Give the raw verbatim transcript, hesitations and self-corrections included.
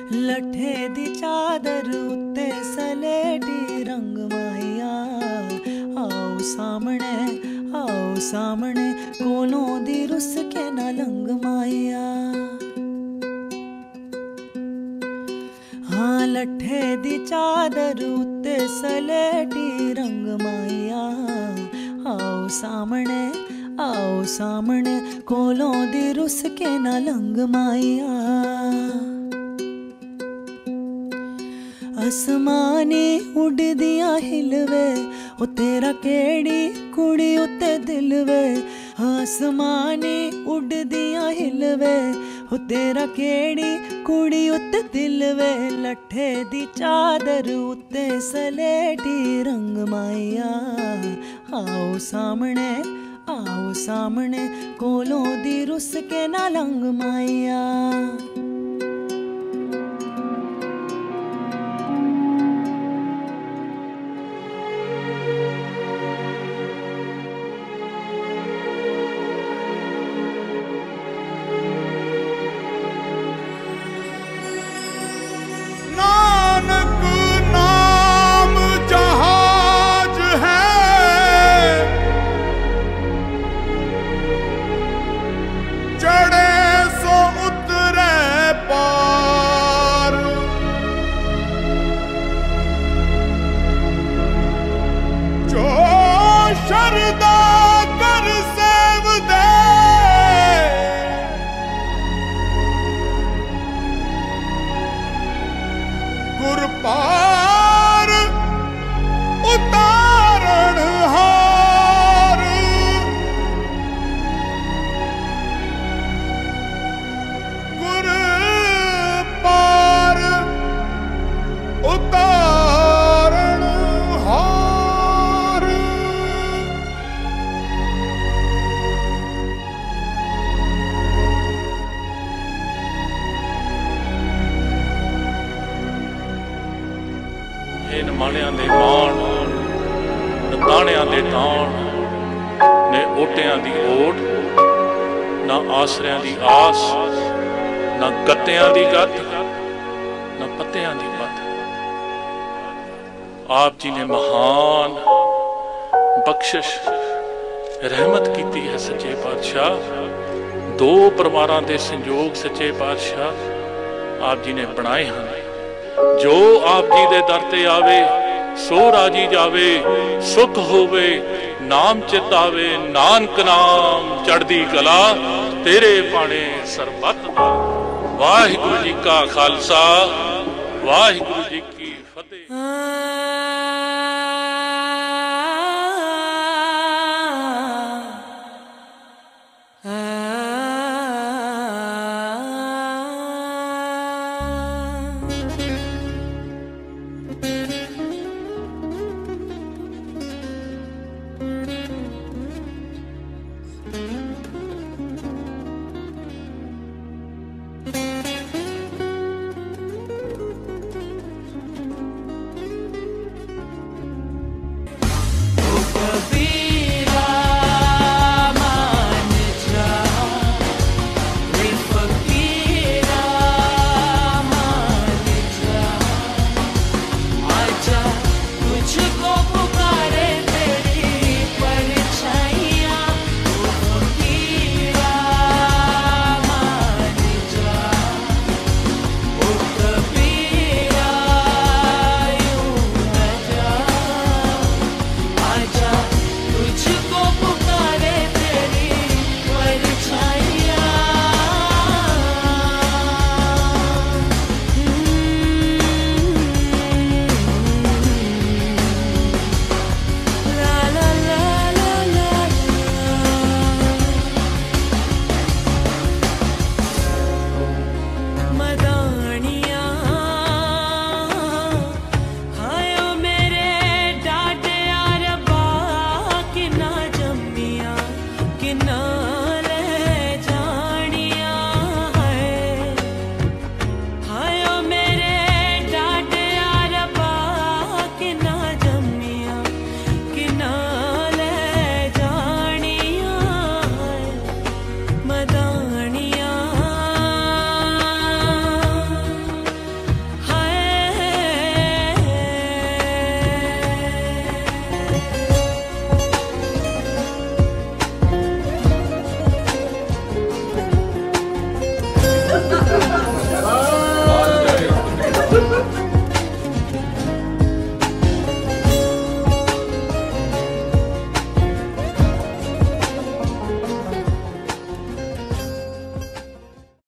लठे दी चादर उत्ते सलेटी रंग माहिया। आओ सामने आओ सामने कोलों दी रुस के ना लंग माहिया। हाँ लठे दी चादर उत्ते सलेटी रंग माहिया। आओ सामने आओ सामने कोलों दी रुस के ना लंग माहिया। आसमानी उड़दियां हिलवे ओ तेरा केड़ी कुड़ी उत्ते दिल वे। आसमानी उड़दियां हिलवे ओ तेरा केड़ी कुड़ी उत्ते दिल वे। लठे दी चादर उत्ते सलेटी रंग माहिया। आओ सामने आओ सामने कोलों दी रुस के ना लंग माहिया। पार उतारण हार गुर पार उतारण हार। माणियां दे मान ताणियां दे ताण ने ओटियां दी ओट ना आसरियां दी आस ना गत्तियां दी गत ना पत्तियां दी पत। आप जी ने महान बख्शिश रहमत कीती है सच्चे पातशाह। दो परिवारां दे संयोग सच्चे पातशाह आप जी ने बनाए हैं। जो आप जी दे दर ते आवे सो राजी जावे सुख होवे नाम चित आवे। नानक नाम चढ़दी कला तेरे पाने सरबत दा। वाहिगुरु जी का खालसा वाहिगुरु जी की फतेह।